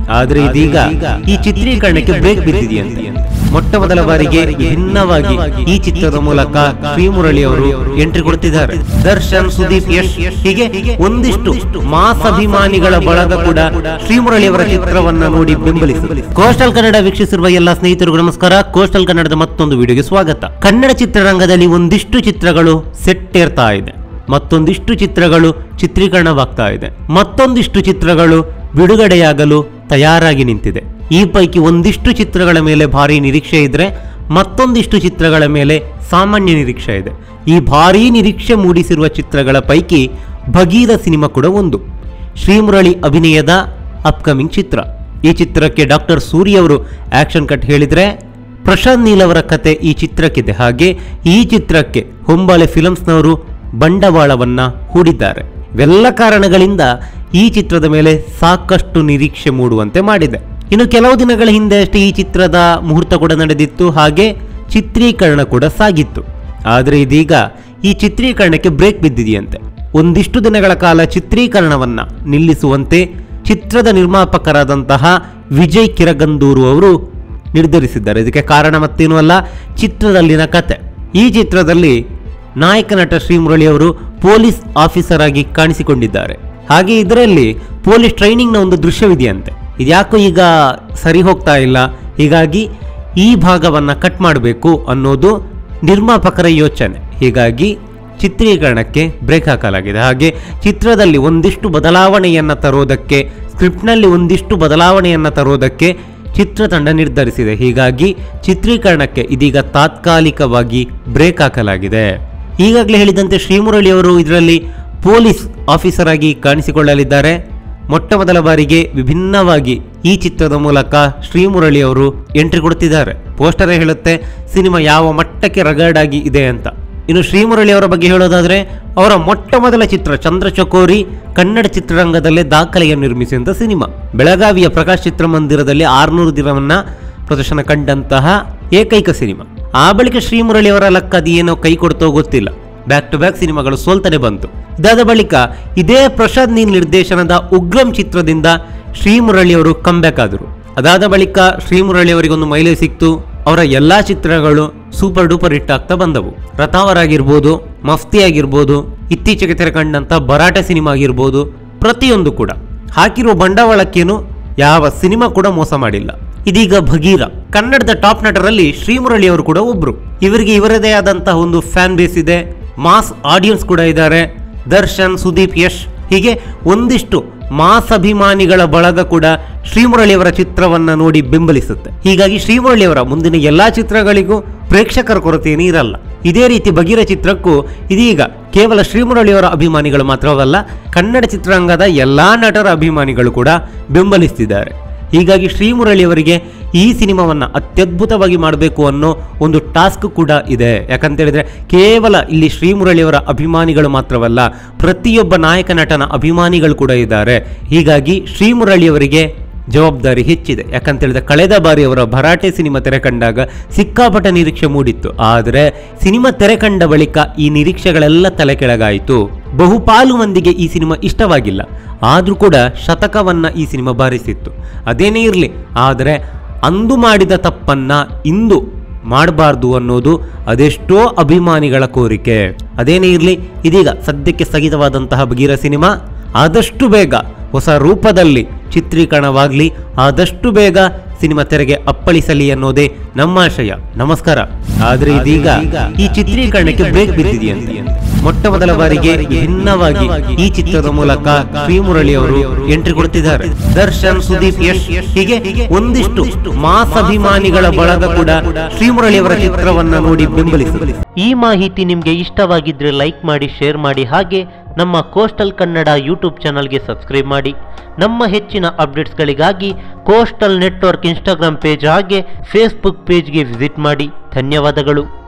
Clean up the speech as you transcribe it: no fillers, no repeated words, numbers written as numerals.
ಆದ್ರೆ ಇದೀಗ ಈ ಚಿತ್ರೀಕರಣಕ್ಕೆ ಬ್ರೇಕ್ ಬಿದ್ದಿದೆಯಂತೆ. ಮೊಟ್ಟ ಮೊದಲ ಬಾರಿಗೆ ಭಿನ್ನವಾಗಿ ಈ ಚಿತ್ರದ ಮೂಲಕ ಶ್ರೀಮುರಳಿ ಅವರು ಎಂಟ್ರಿ ಕೊಡ್ತಿದ್ದಾರೆ. ದರ್ಶನ್, ಸುದೀಪ್, ಯಶ್ ಹೀಗೆ ಒಂದಿಷ್ಟು ಮಾಸ್ ಅಭಿಮಾನಿಗಳ ಬಳಗ ಕೂಡ ಶ್ರೀಮುರಳಿ ಅವರ ಚಿತ್ರವನ್ನ ನೋಡಿ ಬೆಂಬಲಿಸಿದೆ. ಕೋಸ್ಟಲ್ ಕನ್ನಡ ವೀಕ್ಷಿಸಿರುವ ಎಲ್ಲ ಸ್ನೇಹಿತರಿಗೂ ನಮಸ್ಕಾರ. ಕೋಸ್ಟಲ್ ಕನ್ನಡದ ಮತ್ತೊಂದು ವಿಡಿಯೋಗೆ ಸ್ವಾಗತ. ಕನ್ನಡ ಚಿತ್ರರಂಗದಲ್ಲಿ ಒಂದಿಷ್ಟು ಚಿತ್ರಗಳು ಸೆಟ್ ಏರ್ತಾ ಇದೆ, ಮತ್ತೊಂದಿಷ್ಟು ಚಿತ್ರಗಳು ಚಿತ್ರೀಕರಣವಾಗ್ತಾ ಇದೆ, ಮತ್ತೊಂದಿಷ್ಟು ಚಿತ್ರಗಳು ಬಿಡುಗಡೆಯಾಗಲು ತಯಾರಾಗಿ ನಿಂತಿದೆ. ಈ ಪೈಕಿ ಒಂದಿಷ್ಟು ಚಿತ್ರಗಳ ಮೇಲೆ ಭಾರಿ ನಿರೀಕ್ಷೆ ಇದ್ರೆ, ಮತ್ತೊಂದಿಷ್ಟು ಚಿತ್ರಗಳ ಮೇಲೆ ಸಾಮಾನ್ಯ ನಿರೀಕ್ಷೆ ಇದೆ. ಈ ಭಾರೀ ನಿರೀಕ್ಷೆ ಮೂಡಿಸಿರುವ ಚಿತ್ರಗಳ ಪೈಕಿ ಭಗೀರ ಸಿನಿಮಾ ಕೂಡ ಒಂದು. ಶ್ರೀಮುರಳಿ ಅಭಿನಯದ ಅಪ್ಕಮಿಂಗ್ ಚಿತ್ರ. ಈ ಚಿತ್ರಕ್ಕೆ ಡಾಕ್ಟರ್ ಸೂರ್ಯ ಅವರು ಆಕ್ಷನ್ ಕಟ್ ಹೇಳಿದ್ರೆ, ಪ್ರಶಾಂತ್ ನೀಲ್ ಅವರ ಕತೆ ಈ ಚಿತ್ರಕ್ಕಿದೆ. ಹಾಗೆ ಈ ಚಿತ್ರಕ್ಕೆ ಹೊಂಬಾಳೆ ಫಿಲಮ್ಸ್ನವರು ಬಂಡವಾಳವನ್ನ ಹೂಡಿದ್ದಾರೆ. ಇವೆಲ್ಲ ಕಾರಣಗಳಿಂದ ಈ ಚಿತ್ರದ ಮೇಲೆ ಸಾಕಷ್ಟು ನಿರೀಕ್ಷೆ ಮೂಡುವಂತೆ ಮಾಡಿದೆ. ಇನ್ನು ಕೆಲವು ದಿನಗಳ ಹಿಂದೆ ಅಷ್ಟೇ ಈ ಚಿತ್ರದ ಮುಹೂರ್ತ ಕೂಡ ನಡೆದಿತ್ತು, ಹಾಗೆ ಚಿತ್ರೀಕರಣ ಕೂಡ ಸಾಗಿತ್ತು. ಆದರೆ ಇದೀಗ ಈ ಚಿತ್ರೀಕರಣಕ್ಕೆ ಬ್ರೇಕ್ ಬಿದ್ದಿದೆಯಂತೆ. ಒಂದಿಷ್ಟು ದಿನಗಳ ಕಾಲ ಚಿತ್ರೀಕರಣವನ್ನ ನಿಲ್ಲಿಸುವಂತೆ ಚಿತ್ರದ ನಿರ್ಮಾಪಕರಾದಂತಹ ವಿಜಯ್ ಕಿರಗಂದೂರು ಅವರು ನಿರ್ಧರಿಸಿದ್ದಾರೆ. ಇದಕ್ಕೆ ಕಾರಣ ಮತ್ತೇನೂ ಅಲ್ಲ, ಚಿತ್ರದಲ್ಲಿನ ಕತೆ. ಈ ಚಿತ್ರದಲ್ಲಿ ನಾಯಕ ನಟ ಶ್ರೀಮುರಳಿ ಅವರು ಪೊಲೀಸ್ ಆಫೀಸರ್ ಆಗಿ ಕಾಣಿಸಿಕೊಂಡಿದ್ದಾರೆ. ಹಾಗೆ ಇದರಲ್ಲಿ ಪೊಲೀಸ್ ಟ್ರೈನಿಂಗ್ನ ಒಂದು ದೃಶ್ಯವಿದೆಯಂತೆ. ಇದ್ಯಾಕೋ ಈಗ ಸರಿ ಹೋಗ್ತಾ ಇಲ್ಲ, ಹೀಗಾಗಿ ಈ ಭಾಗವನ್ನು ಕಟ್ ಮಾಡಬೇಕು ಅನ್ನೋದು ನಿರ್ಮಾಪಕರ ಯೋಚನೆ. ಹೀಗಾಗಿ ಚಿತ್ರೀಕರಣಕ್ಕೆ ಬ್ರೇಕ್ ಹಾಕಲಾಗಿದೆ. ಹಾಗೆ ಚಿತ್ರದಲ್ಲಿ ಒಂದಿಷ್ಟು ಬದಲಾವಣೆಯನ್ನು ತರೋದಕ್ಕೆ, ಸ್ಕ್ರಿಪ್ಟ್ನಲ್ಲಿ ಒಂದಿಷ್ಟು ಬದಲಾವಣೆಯನ್ನು ತರೋದಕ್ಕೆ ಚಿತ್ರತಂಡ ನಿರ್ಧರಿಸಿದೆ. ಹೀಗಾಗಿ ಚಿತ್ರೀಕರಣಕ್ಕೆ ಇದೀಗ ತಾತ್ಕಾಲಿಕವಾಗಿ ಬ್ರೇಕ್ ಹಾಕಲಾಗಿದೆ. ಈಗಾಗಲೇ ಹೇಳಿದಂತೆ ಶ್ರೀಮುರಳಿ ಅವರು ಇದರಲ್ಲಿ ಪೊಲೀಸ್ ಆಫೀಸರ್ ಆಗಿ ಕಾಣಿಸಿಕೊಳ್ಳಲಿದ್ದಾರೆ. ಮೊಟ್ಟ ಮೊದಲ ಬಾರಿಗೆ ವಿಭಿನ್ನವಾಗಿ ಈ ಚಿತ್ರದ ಮೂಲಕ ಶ್ರೀಮುರಳಿ ಅವರು ಎಂಟ್ರಿ ಕೊಡ್ತಿದ್ದಾರೆ. ಪೋಸ್ಟರೇ ಹೇಳುತ್ತೆ ಸಿನಿಮಾ ಯಾವ ಮಟ್ಟಕ್ಕೆ ರಗಡ್ ಆಗಿ ಇದೆ ಅಂತ. ಇನ್ನು ಶ್ರೀಮುರಳಿ ಅವರ ಬಗ್ಗೆ ಹೇಳೋದಾದ್ರೆ, ಅವರ ಮೊಟ್ಟ ಮೊದಲ ಚಿತ್ರ ಚಂದ್ರಚಕೋರಿ ಕನ್ನಡ ಚಿತ್ರರಂಗದಲ್ಲೇ ದಾಖಲೆಯನ್ನು ನಿರ್ಮಿಸಿದಂಥ ಸಿನಿಮಾ. ಬೆಳಗಾವಿಯ ಪ್ರಕಾಶ್ ಚಿತ್ರಮಂದಿರದಲ್ಲಿ 600 ದಿನವನ್ನ ಪ್ರದರ್ಶನ ಕಂಡಂತಹ ಏಕೈಕ ಸಿನಿಮಾ. ಆ ಬಳಿಕ ಶ್ರೀಮುರಳಿ ಅವರ ಲಕ್ಕ ಅದು ಏನೋ ಕೈ ಕೊಡ್ತೋ ಗೊತ್ತಿಲ್ಲ, ಬ್ಯಾಕ್ ಟು ಬ್ಯಾಕ್ ಸಿನಿಮಾಗಳು ಸೋಲ್ತಾನೆ ಬಂತು. ಇದಾದ ಬಳಿಕ ಇದೇ ಪ್ರಶಾಂತ್ ನೀಲ್ ನಿರ್ದೇಶನದ ಉಗ್ರಂ ಚಿತ್ರದಿಂದ ಶ್ರೀಮುರಳಿ ಅವರು ಕಮ್ಬ್ಯಾಕ್ ಆದರು. ಅದಾದ ಬಳಿಕ ಶ್ರೀಮುರಳಿ ಅವರಿಗೊಂದು ಮೈಲೇಜ್ ಸಿಕ್ತು. ಅವರ ಎಲ್ಲಾ ಚಿತ್ರಗಳು ಸೂಪರ್ ಡೂಪರ್ ಹಿಟ್ ಆಗ್ತಾ ಬಂದವು. ರಥಾವರ್ ಆಗಿರ್ಬೋದು, ಮಫ್ತಿ ಆಗಿರ್ಬೋದು, ಇತ್ತೀಚೆಗೆ ತೆರೆಕಂಡಂತ ಭರಾಟೆ ಸಿನಿಮಾ ಆಗಿರ್ಬೋದು, ಪ್ರತಿಯೊಂದು ಕೂಡ ಹಾಕಿರುವ ಬಂಡವಾಳಕ್ಕೇನು ಯಾವ ಸಿನಿಮಾ ಕೂಡ ಮೋಸ ಮಾಡಿಲ್ಲ. ಇದೀಗ ಭಗೀರ. ಕನ್ನಡದ ಟಾಪ್ ನಟರಲ್ಲಿ ಶ್ರೀಮುರಳಿ ಅವರು ಕೂಡ ಒಬ್ರು. ಇವರಿಗೆ ಇವರದೇ ಆದಂತಹ ಒಂದು ಫ್ಯಾನ್ ಬೇಸ್ ಇದೆ, ಮಾಸ್ ಆಡಿಯನ್ಸ್ ಕೂಡ ಇದ್ದಾರೆ. ದರ್ಶನ್, ಸುದೀಪ್, ಯಶ್ ಹೀಗೆ ಒಂದಿಷ್ಟು ಮಾಸ್ ಅಭಿಮಾನಿಗಳ ಬಳಗ ಕೂಡ ಶ್ರೀಮುರಳಿ ಅವರ ಚಿತ್ರವನ್ನ ನೋಡಿ ಬೆಂಬಲಿಸುತ್ತೆ. ಹೀಗಾಗಿ ಶ್ರೀಮುರಳಿ ಅವರ ಮುಂದಿನ ಎಲ್ಲಾ ಚಿತ್ರಗಳಿಗೂ ಪ್ರೇಕ್ಷಕರ ಕೊರತೆಯೇ ಇರಲ್ಲ. ಇದೇ ರೀತಿ ಭಗೀರ ಚಿತ್ರಕ್ಕೂ ಇದೀಗ ಕೇವಲ ಶ್ರೀಮುರಳಿ ಅವರ ಅಭಿಮಾನಿಗಳು ಮಾತ್ರವಲ್ಲ, ಕನ್ನಡ ಚಿತ್ರರಂಗದ ಎಲ್ಲಾ ನಟರ ಅಭಿಮಾನಿಗಳು ಕೂಡ ಬೆಂಬಲಿಸುತ್ತಿದ್ದಾರೆ. ಹೀಗಾಗಿ ಶ್ರೀಮುರಳಿ ಅವರಿಗೆ ಈ ಸಿನಿಮಾವನ್ನು ಅತ್ಯದ್ಭುತವಾಗಿ ಮಾಡಬೇಕು ಅನ್ನೋ ಒಂದು ಟಾಸ್ಕ್ ಕೂಡ ಇದೆ. ಯಾಕಂತೇಳಿದ್ರೆ ಕೇವಲ ಇಲ್ಲಿ ಶ್ರೀಮುರಳಿ ಅವರ ಅಭಿಮಾನಿಗಳು ಮಾತ್ರವಲ್ಲ, ಪ್ರತಿಯೊಬ್ಬ ನಾಯಕ ನಟನ ಅಭಿಮಾನಿಗಳು ಕೂಡ ಇದ್ದಾರೆ. ಹೀಗಾಗಿ ಶ್ರೀಮುರಳಿ ಅವರಿಗೆ ಜವಾಬ್ದಾರಿ ಹೆಚ್ಚಿದೆ. ಯಾಕಂತೇಳಿದ್ರೆ ಕಳೆದ ಬಾರಿ ಅವರ ಭರಾಟೆ ಸಿನಿಮಾ ತೆರೆಕಂಡಾಗ ಸಿಕ್ಕಾಪಟ್ಟೆ ನಿರೀಕ್ಷೆ ಮೂಡಿತ್ತು. ಆದರೆ ಸಿನಿಮಾ ತೆರೆಕಂಡ ಬಳಿಕ ಈ ನಿರೀಕ್ಷೆಗಳೆಲ್ಲ ತಲೆ ಕೆಳಗಾಯಿತು. ಬಹುಪಾಲು ಮಂದಿಗೆ ಈ ಸಿನಿಮಾ ಇಷ್ಟವಾಗಿಲ್ಲ, ಆದರೂ ಕೂಡ ಶತಕವನ್ನ ಈ ಸಿನಿಮಾ ಬಾರಿಸಿತ್ತು. ಅದೇನೇ ಇರಲಿ, ಆದರೆ ಅಂದು ಮಾಡಿದ ತಪ್ಪನ್ನ ಇಂದು ಮಾಡಬಾರ್ದು ಅನ್ನೋದು ಅದೆಷ್ಟೋ ಅಭಿಮಾನಿಗಳ ಕೋರಿಕೆ. ಅದೇನೇ ಇರಲಿ, ಇದೀಗ ಸದ್ಯಕ್ಕೆ ಸ್ಥಗಿತವಾದಂತಹ ಭಗೀರ ಸಿನಿಮಾ ಆದಷ್ಟು ಬೇಗ ಹೊಸ ರೂಪದಲ್ಲಿ ಚಿತ್ರೀಕರಣವಾಗಲಿ, ಆದಷ್ಟು ಬೇಗ ಸಿನಿಮಾ ತೆರೆಗೆ ಅಪ್ಪಳಿಸಲಿ ಅನ್ನೋದೇ ನಮ್ಮ ಆಶಯ. ನಮಸ್ಕಾರ. ಆದರೆ ಇದೀಗ ಈ ಚಿತ್ರೀಕರಣಕ್ಕೆ ಬ್ರೇಕ್ ಬಿದ್ದಿದೆಯಂತೆ. ಮೊಟ್ಟ ಮೊದಲ ಬಾರಿಗೆ ಭಿನ್ನವಾಗಿ ಈ ಚಿತ್ರದ ಮೂಲಕ ಶ್ರೀಮುರಳಿ ಅವರು ಎಂಟ್ರಿ ಕೊಡ್ತಿದ್ದಾರೆ. ದರ್ಶನ್, ಸುದೀಪ್, ಯಶ್ ಹೀಗೆ ಒಂದಿಷ್ಟು ಮಾಸ್ ಅಭಿಮಾನಿಗಳ ಬಳಗ ಕೂಡ ಶ್ರೀಮುರಳಿ ಅವರ ಚಿತ್ರವನ್ನ ನೋಡಿ ಬೆಂಬಲಿಸಿದೆ. ಈ ಮಾಹಿತಿ ನಿಮ್ಗೆ ಇಷ್ಟವಾಗಿದ್ರೆ ಲೈಕ್ ಮಾಡಿ, ಶೇರ್ ಮಾಡಿ, ಹಾಗೆ ನಮ್ಮ ಕೋಸ್ಟಲ್ ಕನ್ನಡ ಯೂಟ್ಯೂಬ್ ಚಾನಲ್ಗೆ ಸಬ್ಸ್ಕ್ರೈಬ್ ಮಾಡಿ. ನಮ್ಮ ಹೆಚ್ಚಿನ ಅಪ್ಡೇಟ್ಸ್ಗಳಿಗಾಗಿ ಕೋಸ್ಟಲ್ ನೆಟ್ವರ್ಕ್ ಇನ್ಸ್ಟಾಗ್ರಾಮ್ ಪೇಜ್ ಹಾಗೆ ಫೇಸ್ಬುಕ್ ಪೇಜ್ಗೆ ವಿಸಿಟ್ ಮಾಡಿ. ಧನ್ಯವಾದಗಳು.